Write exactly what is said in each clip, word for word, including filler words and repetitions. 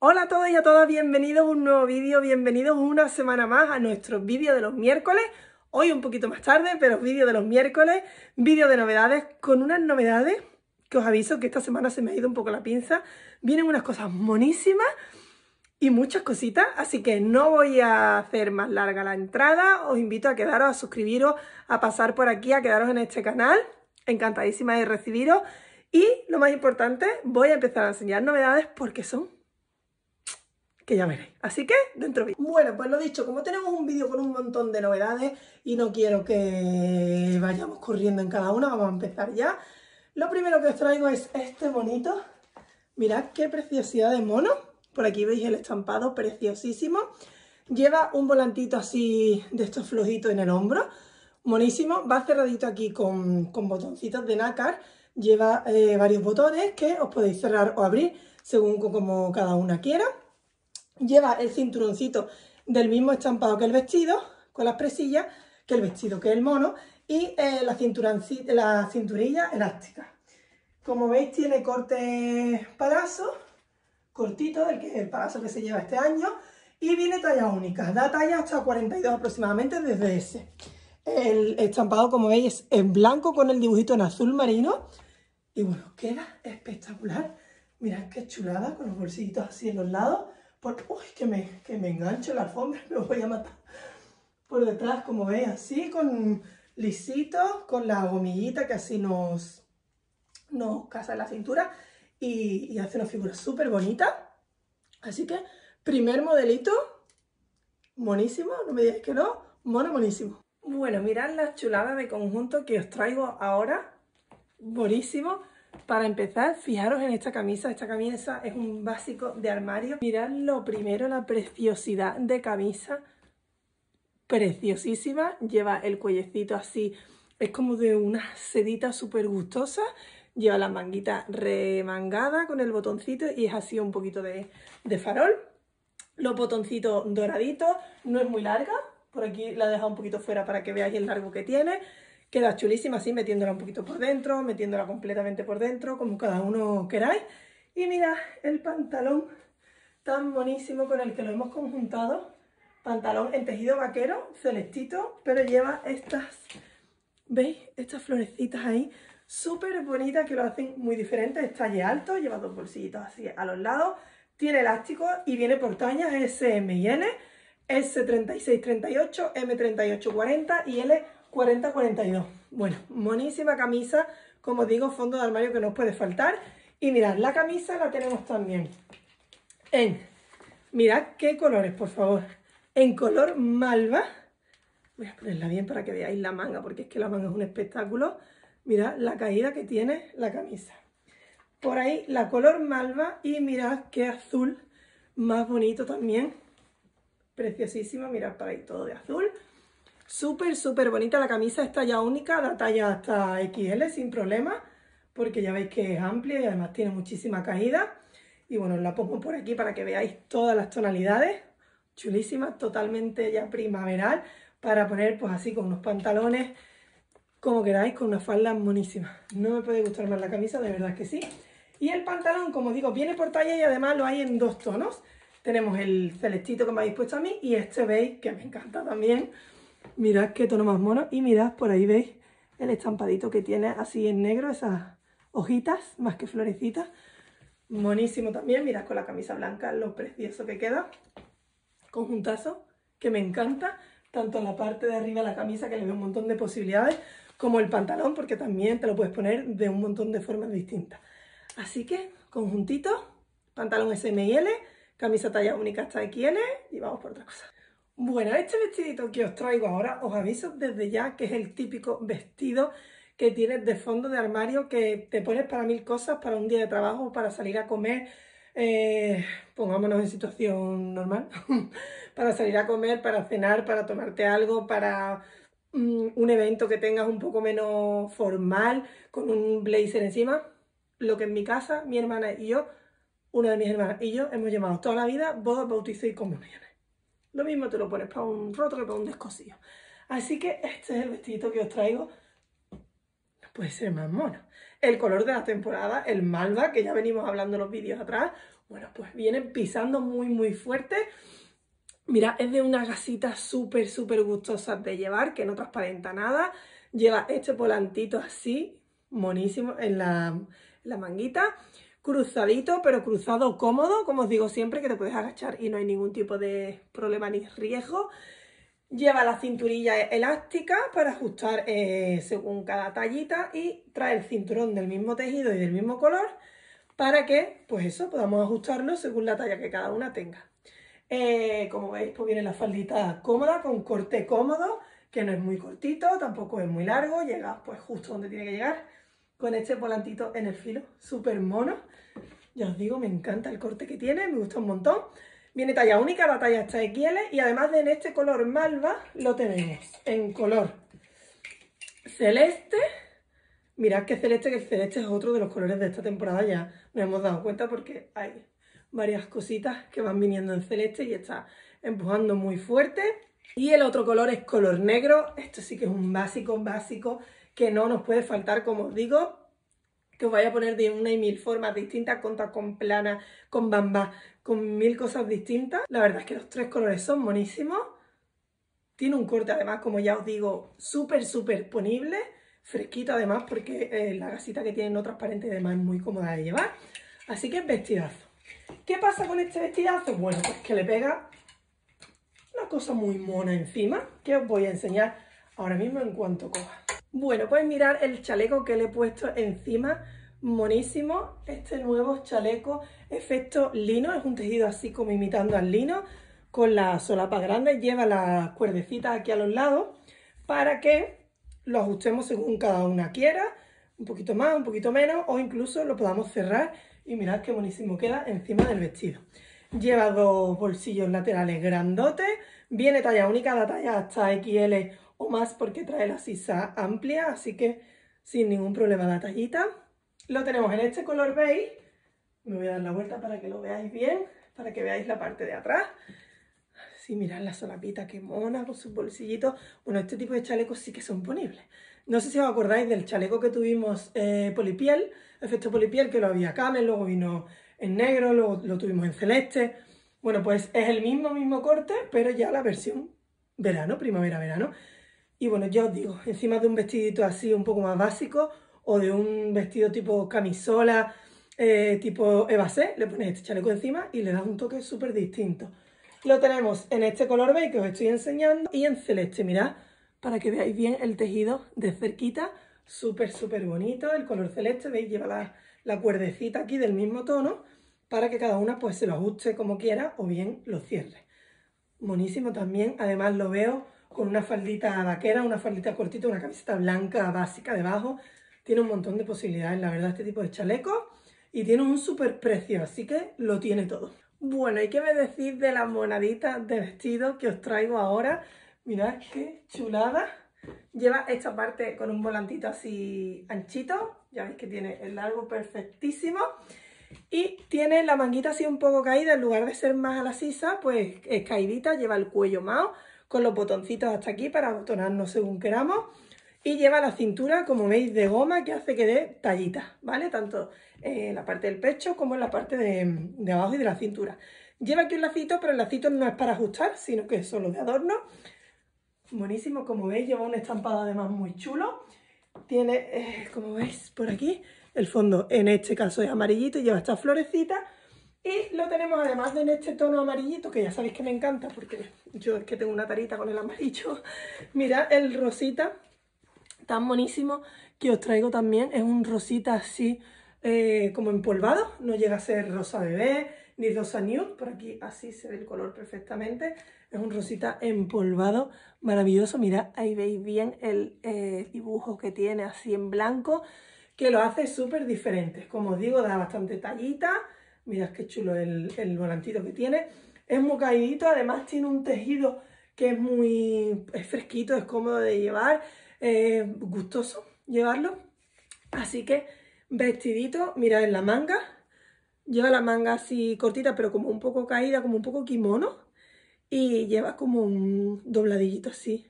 Hola a todos y a todas, bienvenidos a un nuevo vídeo, bienvenidos una semana más a nuestro vídeo de los miércoles. Hoy un poquito más tarde, pero vídeo de los miércoles, vídeo de novedades, con unas novedades que os aviso que esta semana se me ha ido un poco la pinza. Vienen unas cosas monísimas y muchas cositas, así que no voy a hacer más larga la entrada. Os invito a quedaros, a suscribiros, a pasar por aquí, a quedaros en este canal. Encantadísima de recibiros. Y lo más importante, voy a empezar a enseñar novedades porque son... que ya veréis. Así que, dentro vídeo. Bueno, pues lo dicho, como tenemos un vídeo con un montón de novedades y no quiero que vayamos corriendo en cada una, vamos a empezar ya. Lo primero que os traigo es este bonito. Mirad qué preciosidad de mono. Por aquí veis el estampado, preciosísimo. Lleva un volantito así de estos flojitos en el hombro. Monísimo. Va cerradito aquí con, con botoncitos de nácar. Lleva eh, varios botones que os podéis cerrar o abrir según como cada una quiera. Lleva el cinturoncito del mismo estampado que el vestido, con las presillas, que el vestido, que el mono, y eh, la, la cinturilla elástica. Como veis, tiene corte palazo, cortito, el, que, el palazo que se lleva este año, y viene talla única, da talla hasta cuarenta y dos aproximadamente desde ese. El estampado, como veis, es en blanco con el dibujito en azul marino, y bueno, queda espectacular. Mirad qué chulada, con los bolsillitos así en los lados. Por, uy, que me, que me engancho la alfombra, me voy a matar. Por detrás, como veis, así, con lisito, con la gomillita que así nos, nos casa en la cintura y, y hace una figura súper bonita. Así que, primer modelito, monísimo, no me digáis que no, mono monísimo. Bueno, mirad la chulada de conjunto que os traigo ahora, buenísimo. Para empezar, fijaros en esta camisa. Esta camisa es un básico de armario. Mirad lo primero, la preciosidad de camisa. Preciosísima. Lleva el cuellecito así. Es como de una sedita súper gustosa. Lleva la manguita remangada con el botoncito y es así un poquito de, de farol. Los botoncitos doraditos. No es muy larga. Por aquí la he dejado un poquito fuera para que veáis el largo que tiene. Queda chulísima así, metiéndola un poquito por dentro, metiéndola completamente por dentro, como cada uno queráis. Y mirad el pantalón tan monísimo con el que lo hemos conjuntado. Pantalón en tejido vaquero, celestito, pero lleva estas, ¿veis? Estas florecitas ahí, súper bonitas que lo hacen muy diferente. Es talle alto, lleva dos bolsillitos así a los lados. Tiene elástico y viene por tallas ese, eme y ele, ese treinta y seis treinta y ocho, eme treinta y ocho cuarenta y ele cuarenta cuarenta y dos. Bueno, monísima camisa, como digo, fondo de armario que no os puede faltar. Y mirad, la camisa la tenemos también en, mirad qué colores, por favor, en color malva. Voy a ponerla bien para que veáis la manga, porque es que la manga es un espectáculo. Mirad la caída que tiene la camisa. Por ahí la color malva y mirad qué azul más bonito también. Preciosísima, mirad para ahí todo de azul. Súper, súper bonita la camisa, es talla única, da talla hasta equis ele sin problema, porque ya veis que es amplia y además tiene muchísima caída. Y bueno, la pongo por aquí para que veáis todas las tonalidades, chulísima, totalmente ya primaveral, para poner pues así con unos pantalones, como queráis, con una falda monísima. No me puede gustar más la camisa, de verdad que sí. Y el pantalón, como digo, viene por talla y además lo hay en dos tonos. Tenemos el celestito que me habéis puesto a mí y este beige, que me encanta también. Mirad qué tono más mono y mirad, por ahí veis el estampadito que tiene así en negro, esas hojitas más que florecitas. Monísimo también, mirad con la camisa blanca lo precioso que queda. Conjuntazo que me encanta, tanto en la parte de arriba de la camisa que le veo un montón de posibilidades, como el pantalón porque también te lo puedes poner de un montón de formas distintas. Así que conjuntito, pantalón ese, eme y ele, camisa talla única hasta equis ele y vamos por otra cosa. Bueno, este vestidito que os traigo ahora, os aviso desde ya que es el típico vestido que tienes de fondo de armario que te pones para mil cosas, para un día de trabajo, para salir a comer, eh, pongámonos en situación normal, para salir a comer, para cenar, para tomarte algo, para um, un evento que tengas un poco menos formal, con un blazer encima. Lo que en mi casa, mi hermana y yo, una de mis hermanas y yo, hemos llamado toda la vida bodas, bautizos y comuniones. Lo mismo te lo pones para un roto que para un descosillo. Así que este es el vestidito que os traigo. No puede ser más mono. El color de la temporada, el malva, que ya venimos hablando en los vídeos atrás. Bueno, pues vienen pisando muy muy fuerte. Mira, es de una gasita súper súper gustosa de llevar, que no transparenta nada. Lleva este volantito así, monísimo, en la, en la manguita. Cruzadito, pero cruzado cómodo, como os digo siempre, que te puedes agachar y no hay ningún tipo de problema ni riesgo. Lleva la cinturilla elástica para ajustar eh, según cada tallita y trae el cinturón del mismo tejido y del mismo color para que, pues eso, podamos ajustarlo según la talla que cada una tenga. Eh, como veis, pues viene la faldita cómoda, con corte cómodo, que no es muy cortito, tampoco es muy largo, llega pues justo donde tiene que llegar, con este volantito en el filo, súper mono. Ya os digo, me encanta el corte que tiene, me gusta un montón. Viene talla única, la talla hasta equis ele, y además de en este color malva, lo tenemos en color celeste. Mirad que celeste, que el celeste es otro de los colores de esta temporada, ya nos hemos dado cuenta porque hay varias cositas que van viniendo en celeste y está empujando muy fuerte. Y el otro color es color negro. Esto sí que es un básico, básico, que no nos puede faltar, como os digo, que os vaya a poner de una y mil formas distintas, con tacón plana, con bamba, con mil cosas distintas. La verdad es que los tres colores son monísimos. Tiene un corte además, como ya os digo, súper, súper ponible. Fresquito además, porque eh, la gasita que tiene no transparente y además es muy cómoda de llevar. Así que vestidazo. ¿Qué pasa con este vestidazo? Bueno, pues que le pega una cosa muy mona encima, que os voy a enseñar ahora mismo en cuanto coja. Bueno, pues mirad el chaleco que le he puesto encima, monísimo. Este nuevo chaleco efecto lino, es un tejido así como imitando al lino, con la solapa grande, lleva las cuerdecitas aquí a los lados para que lo ajustemos según cada una quiera, un poquito más, un poquito menos, o incluso lo podamos cerrar y mirad qué monísimo queda encima del vestido. Lleva dos bolsillos laterales grandotes, viene talla única, la talla hasta equis ele o más porque trae la sisa amplia, así que sin ningún problema la tallita. Lo tenemos en este color beige, me voy a dar la vuelta para que lo veáis bien, para que veáis la parte de atrás. Sí, mirad la solapita, qué mona, con sus bolsillitos. Bueno, este tipo de chalecos sí que son ponibles. No sé si os acordáis del chaleco que tuvimos eh, polipiel, efecto polipiel, que lo había camel, luego vino en negro, luego lo tuvimos en celeste. Bueno, pues es el mismo, mismo corte, pero ya la versión verano, primavera-verano. Y bueno, ya os digo, encima de un vestidito así un poco más básico, o de un vestido tipo camisola, eh, tipo evasé, le pones este chaleco encima y le das un toque súper distinto. Lo tenemos en este color beige que os estoy enseñando y en celeste, mirad, para que veáis bien el tejido de cerquita, súper, súper bonito. El color celeste, veis, lleva la, la cuerdecita aquí del mismo tono para que cada una pues se lo ajuste como quiera o bien lo cierre. Monísimo también, además lo veo con una faldita vaquera, una faldita cortita, una camiseta blanca básica debajo. Tiene un montón de posibilidades, la verdad, este tipo de chaleco. Y tiene un súper precio, así que lo tiene todo. Bueno, ¿y qué me decís de las monaditas de vestido que os traigo ahora? Mirad qué chulada. Lleva esta parte con un volantito así anchito. Ya veis que tiene el largo perfectísimo. Y tiene la manguita así un poco caída. En lugar de ser más a la sisa, pues es caidita. Lleva el cuello mao con los botoncitos hasta aquí para abotonarnos según queramos. Y lleva la cintura, como veis, de goma, que hace que dé tallita, ¿vale? Tanto en la parte del pecho como en la parte de, de abajo y de la cintura. Lleva aquí un lacito, pero el lacito no es para ajustar, sino que es solo de adorno. Buenísimo, como veis, lleva un estampado además muy chulo. Tiene, eh, como veis por aquí, el fondo en este caso es amarillito y lleva estas florecitas. Y lo tenemos además de en este tono amarillito, que ya sabéis que me encanta porque yo es que tengo una tarita con el amarillo. Mirad el rosita tan monísimo que os traigo también. Es un rosita así eh, como empolvado, no llega a ser rosa bebé ni rosa nude, por aquí así se ve el color perfectamente. Es un rosita empolvado maravilloso. Mirad, ahí veis bien el eh, dibujo que tiene así en blanco, que lo hace súper diferente. Como os digo, da bastante tallita. Mirad qué chulo el, el volantito que tiene. Es muy caidito, además tiene un tejido que es muy es fresquito, es cómodo de llevar. Eh, gustoso llevarlo, así que vestidito, mirad en la manga, lleva la manga así cortita pero como un poco caída, como un poco kimono, y lleva como un dobladillito así,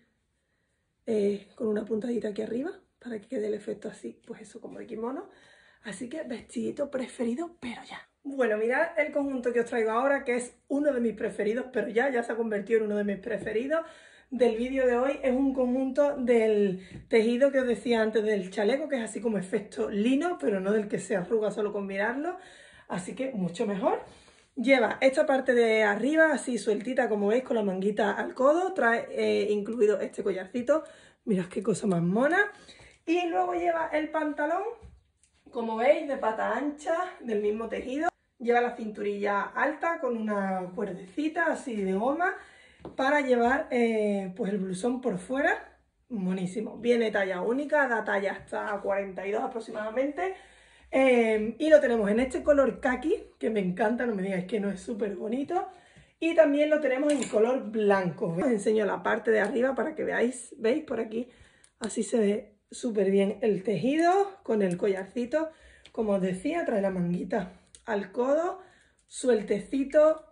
eh, con una puntadita aquí arriba, para que quede el efecto así, pues eso como de kimono. Así que vestidito preferido, pero ya. Bueno, mirad el conjunto que os traigo ahora, que es uno de mis preferidos, pero ya, ya se ha convertido en uno de mis preferidos del vídeo de hoy. Es un conjunto del tejido que os decía antes del chaleco, que es así como efecto lino, pero no del que se arruga solo con mirarlo, así que mucho mejor. Lleva esta parte de arriba así sueltita, como veis, con la manguita al codo, trae eh, incluido este collarcito, mirad qué cosa más mona. Y luego lleva el pantalón, como veis, de pata ancha, del mismo tejido. Lleva la cinturilla alta con una cuerdecita así de goma para llevar eh, pues el blusón por fuera. Buenísimo. Viene talla única, da talla hasta cuarenta y dos aproximadamente. Eh, y lo tenemos en este color kaki, que me encanta, no me digáis que no es súper bonito. Y también lo tenemos en color blanco. Os enseño la parte de arriba para que veáis, ¿veis? Por aquí, así se ve súper bien el tejido con el collarcito. Como os decía, trae la manguita al codo, sueltecito,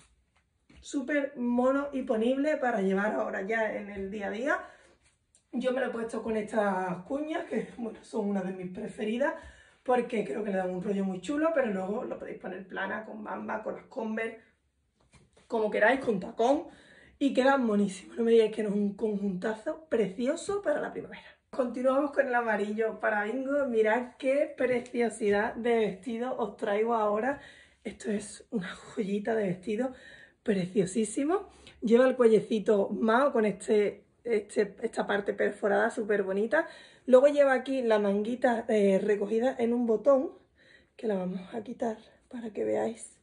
súper mono y ponible para llevar ahora ya en el día a día. Yo me lo he puesto con estas cuñas, que bueno, son una de mis preferidas, porque creo que le dan un rollo muy chulo, pero luego lo podéis poner plana, con bamba, con las Converse, como queráis, con tacón, y queda monísimo. No me digáis que no es un conjuntazo precioso para la primavera. Continuamos con el amarillo para bingo. Mirad qué preciosidad de vestido os traigo ahora. Esto es una joyita de vestido preciosísimo. Lleva el cuellecito mao con este, este, esta parte perforada súper bonita. Luego lleva aquí la manguita eh, recogida en un botón, que la vamos a quitar para que veáis.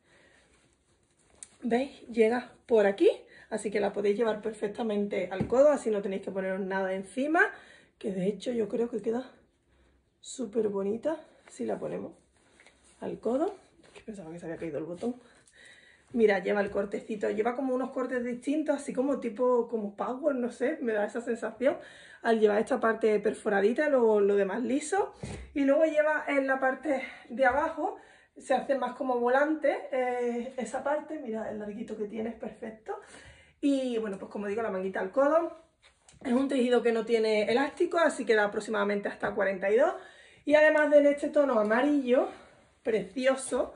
¿Veis? Llega por aquí, así que la podéis llevar perfectamente al codo, así no tenéis que poneros nada encima, que de hecho yo creo que queda súper bonita si la ponemos al codo. Que pensaba que se había caído el botón. Mira, lleva el cortecito, lleva como unos cortes distintos, así como tipo como power, no sé, me da esa sensación al llevar esta parte perforadita, luego lo demás liso. Y luego lleva en la parte de abajo, se hace más como volante eh, esa parte, mira el larguito que tiene, es perfecto. Y bueno, pues como digo, la manguita al codo. Es un tejido que no tiene elástico, así que da aproximadamente hasta cuarenta y dos. Y además de en este tono amarillo, precioso,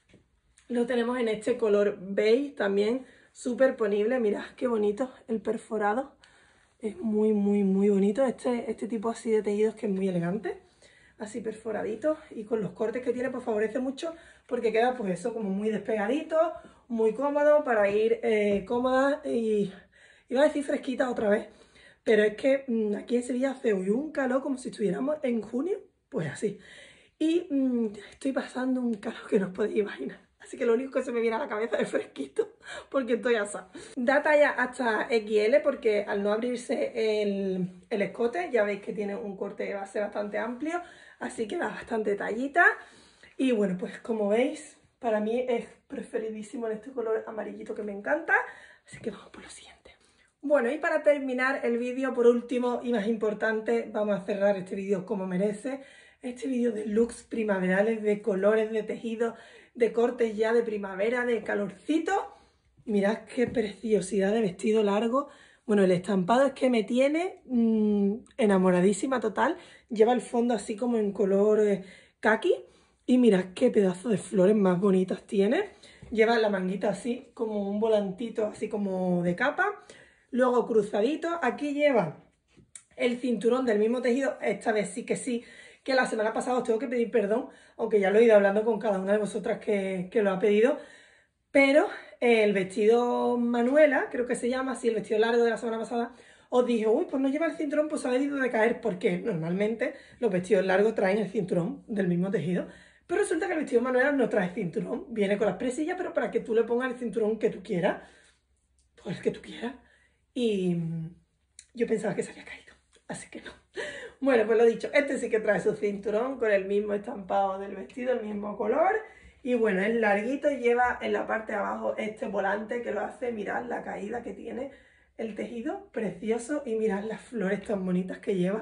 lo tenemos en este color beige también, súper ponible. Mirad qué bonito el perforado. Es muy, muy, muy bonito. Este, este tipo así de tejidos que es muy elegante. Así perforadito. Y con los cortes que tiene, pues favorece mucho porque queda pues eso como muy despegadito, muy cómodo para ir eh, cómoda y iba a decir fresquita otra vez. Pero es que mmm, aquí en Sevilla hace hoy un calor como si estuviéramos en junio, pues así. Y mmm, estoy pasando un calor que no os podéis imaginar. Así que lo único que se me viene a la cabeza es fresquito, porque estoy asada. Da talla hasta equis ele porque al no abrirse el, el escote, ya veis que tiene un corte base bastante amplio, así que da bastante tallita. Y bueno, pues como veis, para mí es preferidísimo en este color amarillito que me encanta, así que vamos por lo siguiente. Bueno, y para terminar el vídeo, por último y más importante, vamos a cerrar este vídeo como merece. Este vídeo de looks primaverales, de colores, de tejidos, de cortes ya de primavera, de calorcito. Mirad qué preciosidad de vestido largo. Bueno, el estampado es que me tiene mmm, enamoradísima total. Lleva el fondo así como en color eh, kaki. Y mirad qué pedazo de flores más bonitas tiene. Lleva la manguita así como un volantito así como de capa. Luego cruzadito. Aquí lleva el cinturón del mismo tejido. Esta vez sí que sí. Que la semana pasada os tengo que pedir perdón, aunque ya lo he ido hablando con cada una de vosotras que, que lo ha pedido, pero eh, el vestido Manuela, creo que se llama así, el vestido largo de la semana pasada, os dije, uy, pues no lleva el cinturón, pues ha debido de caer, porque normalmente los vestidos largos traen el cinturón del mismo tejido, pero resulta que el vestido Manuela no trae cinturón, viene con las presillas, pero para que tú le pongas el cinturón que tú quieras, pues el que tú quieras, y yo pensaba que se había caído, así que no. Bueno, pues lo dicho, este sí que trae su cinturón con el mismo estampado del vestido, el mismo color. Y bueno, es larguito y lleva en la parte de abajo este volante que lo hace, mirad la caída que tiene el tejido, precioso. Y mirad las flores tan bonitas que lleva.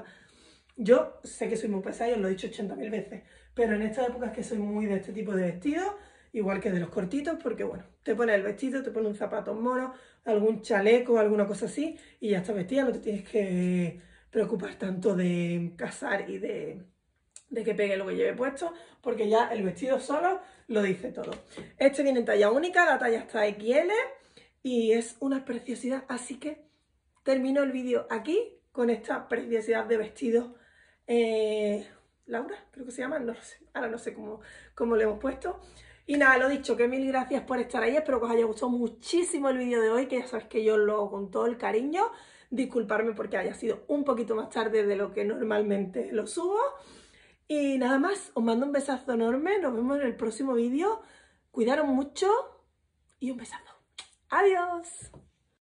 Yo sé que soy muy pesada y os lo he dicho ochenta mil veces, pero en esta época es que soy muy de este tipo de vestidos, igual que de los cortitos, porque bueno, te pones el vestido, te pones un zapato mono, algún chaleco, alguna cosa así, y ya estás vestida, no te tienes que preocupar tanto de casar y de, de que pegue lo que lleve puesto, porque ya el vestido solo lo dice todo. Este viene en talla única, la talla está equis ele y es una preciosidad, así que termino el vídeo aquí con esta preciosidad de vestido. Eh, Laura, creo que se llama, no lo sé, ahora no sé cómo, cómo le hemos puesto. Y nada, lo dicho, que mil gracias por estar ahí, espero que os haya gustado muchísimo el vídeo de hoy, que ya sabéis que yo lo hago con todo el cariño. Disculparme porque haya sido un poquito más tarde de lo que normalmente lo subo. Y nada más, os mando un besazo enorme, nos vemos en el próximo vídeo. Cuidaros mucho y un besazo. ¡Adiós!